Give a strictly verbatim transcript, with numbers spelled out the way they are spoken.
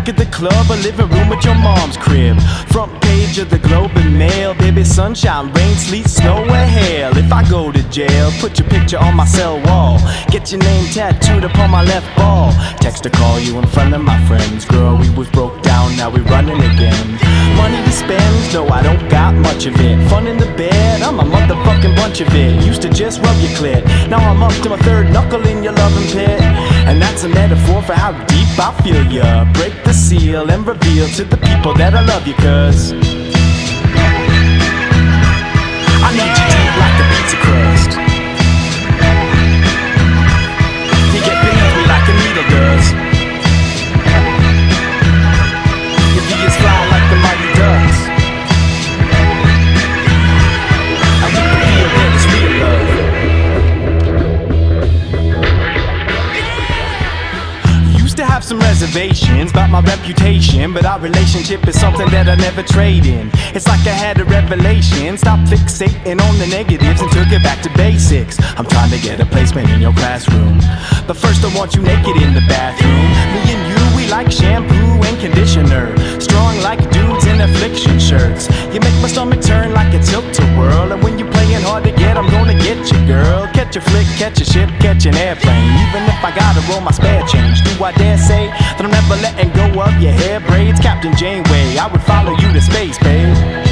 back at the club, a living room at your mom's crib. Front page of the Globe and Mail, baby, sunshine, rain, sleet, snow, or hail. If I go to jail, put your picture on my cell wall. Get your name tattooed upon my left ball. Text or call you in front of my friends. Girl, we was broke down, now we running again. Money to spend, no, I don't got much of it. Fun in the bed, I'm a motherfucking bunch of it. Used to just rub your clit, now I'm up to my third knuckle in your loving pit. And that's a metaphor for how deep I feel ya. Break the seal and reveal to the people that I love you, cause I need you deep like a pizza crust. You get beneath me like a needle does. Your V is fly like the mighty ducks. I need to feel that it's real love. Used to have some reservations about my reputation, but our relationship is something that I never trade in. It's like I had a revelation, stopped fixating on the negatives and took it back to basics. I'm trying to get a placement in your classroom, but first I want you naked in the bathroom. Me and you, we like shampoo and conditioner, strong like dudes in affliction shirts. You make my stomach turn like a tilt-a-whirl, and when you're playing hard to get, I'm gonna get you, girl. Catch a flick, catch a ship, catch an airplane. Even if I gotta roll my spare change, do I dare say that I'm never letting go of your hair braids? Captain Janeway, I would follow you to space, babe.